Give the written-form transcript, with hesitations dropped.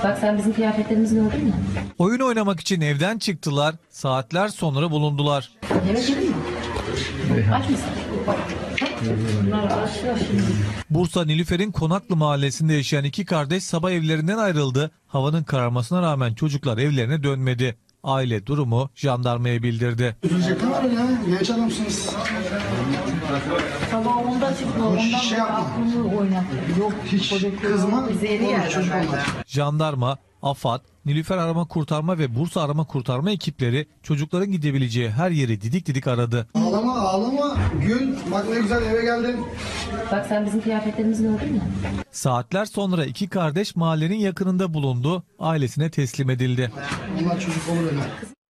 Bak sen bizim kıyafetlerimizi gördün mü? Oyun oynamak için evden çıktılar, saatler sonra bulundular. Yemek yedin mi? Aç mısın? Bunlar aç şimdi. Bursa Nilüfer'in Konaklı mahallesinde yaşayan iki kardeş sabah evlerinden ayrıldı. Havanın kararmasına rağmen çocuklar evlerine dönmedi. Aile durumu jandarmaya bildirdi. Üzülecekler var ya. Genç adamsınız. Sabah 10'da çıktı. Ondan şey beri yapma. aklını oynattı. Yok Hiç çocuk kızma. Zehri Olur, yerler çocuk bence. olmaz. Jandarma, AFAD, Nilüfer Arama Kurtarma ve Bursa Arama Kurtarma ekipleri çocukların gidebileceği her yeri didik didik aradı. Ağlama ağlama. Gül. Bak ne güzel eve geldin. Bak sen bizim kıyafetlerimizi gördün mü? Saatler sonra iki kardeş mahallenin yakınında bulundu, ailesine teslim edildi. Onlar çocuk olur öyle.